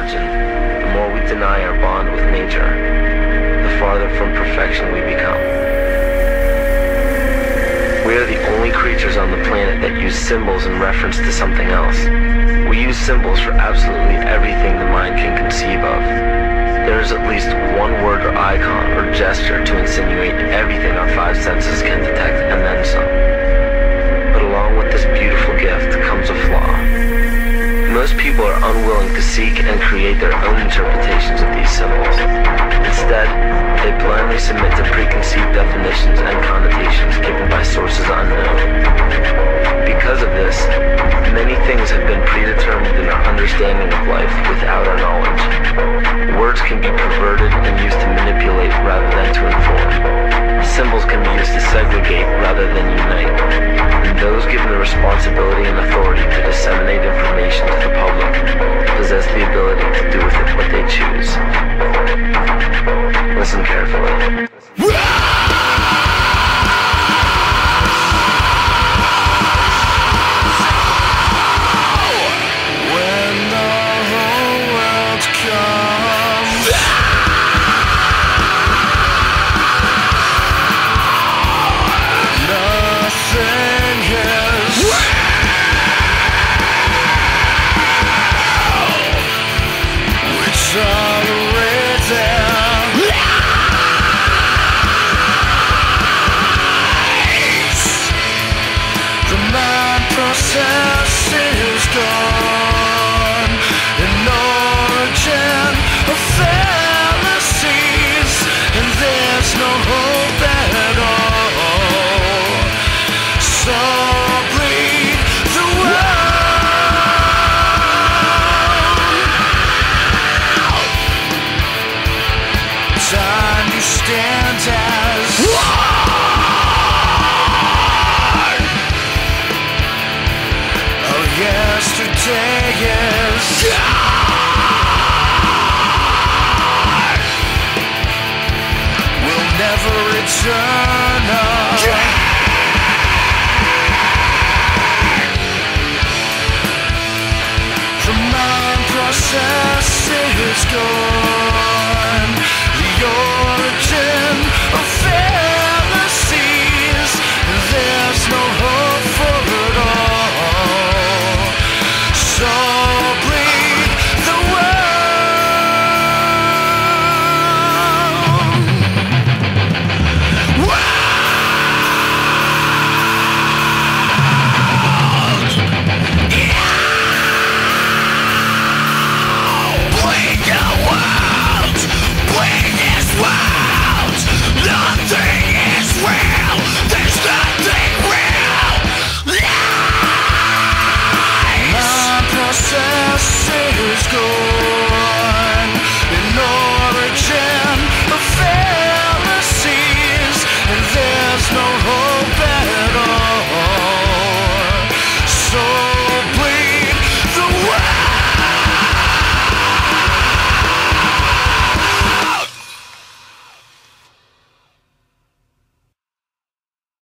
origin, the more we deny our bond with nature, the farther from perfection we become. We are the only creatures on the planet that use symbols in reference to something else. We use symbols for absolutely everything the mind can conceive of. There is at least one word or icon or gesture to insinuate everything our five senses can detect, and then some. But along with this beautiful gift comes a flaw. Most people are unwilling to seek and create their own interpretations of these symbols. Instead, they blindly submit to preconceived definitions and connotations given by sources unknown. Because of this, many things have been predetermined in our understanding of life without our knowledge. Words can be perverted and used to manipulate rather than to inform. Symbols can be used to segregate rather than unite. And those given the responsibility and authority to disseminate information to the public possess the ability to do with it what they choose. Listen carefully. Process is gone in origin of fallacies, and there's no hope at all. So bleed the world. Time you stand as yesterday is gone. We'll never return again. The mind process is gone. The origin of fallacies, there's no hope for it all. So bleed the world. Yeah. Bleed the world. Bleed this world. Nothing is real. There's nothing real. Process is gone.